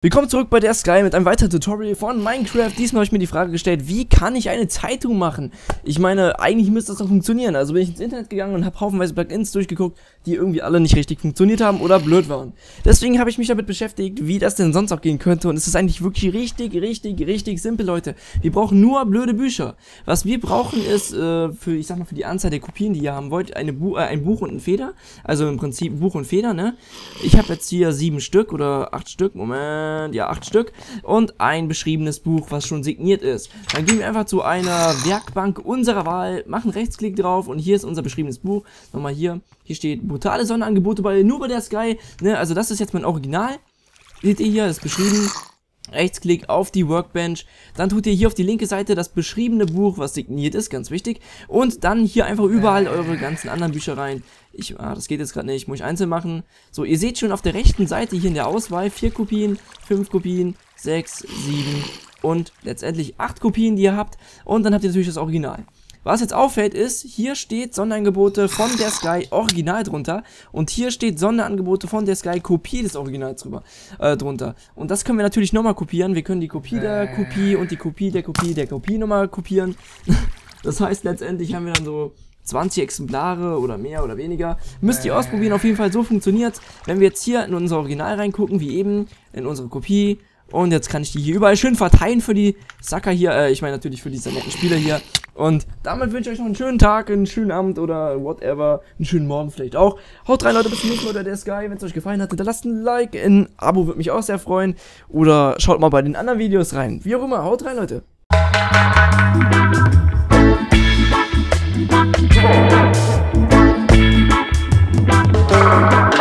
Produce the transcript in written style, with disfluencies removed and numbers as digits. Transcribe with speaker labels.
Speaker 1: Willkommen zurück bei der Sky mit einem weiteren Tutorial von Minecraft. Diesmal habe ich mir die Frage gestellt, wie kann ich eine Zeitung machen? Ich meine, eigentlich müsste das doch funktionieren. Also bin ich ins Internet gegangen und habe haufenweise Plugins durchgeguckt, die irgendwie alle nicht richtig funktioniert haben oder blöd waren. Deswegen habe ich mich damit beschäftigt, wie das denn sonst auch gehen könnte. Und es ist eigentlich wirklich richtig simpel, Leute. Wir brauchen nur blöde Bücher. Was wir brauchen ist, für die Anzahl der Kopien, die ihr haben wollt, ein Buch und ein Feder. Also im Prinzip Buch und Feder, ne? Ich habe jetzt hier 7 Stück oder 8 Stück, ja, 8 Stück und ein beschriebenes Buch, was schon signiert ist. Dann gehen wir einfach zu einer Werkbank unserer Wahl, machen Rechtsklick drauf und hier ist unser beschriebenes Buch. Nochmal hier steht brutale Sonderangebote nur bei der Sky, ne? Also das ist jetzt mein Original. Seht ihr hier, das ist beschrieben. Rechtsklick auf die Workbench, dann tut ihr hier auf die linke Seite das beschriebene Buch, was signiert ist, ganz wichtig, und dann hier einfach überall eure ganzen anderen Bücher rein. Das geht jetzt gerade nicht, muss ich einzeln machen. So, ihr seht schon auf der rechten Seite hier in der Auswahl 4 Kopien, 5 Kopien, 6, 7 und letztendlich 8 Kopien, die ihr habt, und dann habt ihr natürlich das Original. Was jetzt auffällt ist, hier steht Sonderangebote von der Sky Original drunter und hier steht Sonderangebote von der Sky Kopie des Originals drunter. Und das können wir natürlich nochmal kopieren. Wir können die Kopie der Kopie und die Kopie der Kopie der Kopie nochmal kopieren. Das heißt, letztendlich haben wir dann so 20 Exemplare oder mehr oder weniger. Müsst ihr ausprobieren, auf jeden Fall so funktioniert. Wenn wir jetzt hier in unser Original reingucken, wie eben, in unsere Kopie. Und jetzt kann ich die hier überall schön verteilen für die Sucker hier, ich meine natürlich für diese netten Spieler hier. Und damit wünsche ich euch noch einen schönen Tag, einen schönen Abend oder whatever, einen schönen Morgen vielleicht auch. Haut rein, Leute, bis zum nächsten Mal, der Sky. Wenn es euch gefallen hat, hinterlasst ein Like, ein Abo würde mich auch sehr freuen. Oder schaut mal bei den anderen Videos rein. Wie auch immer, haut rein, Leute.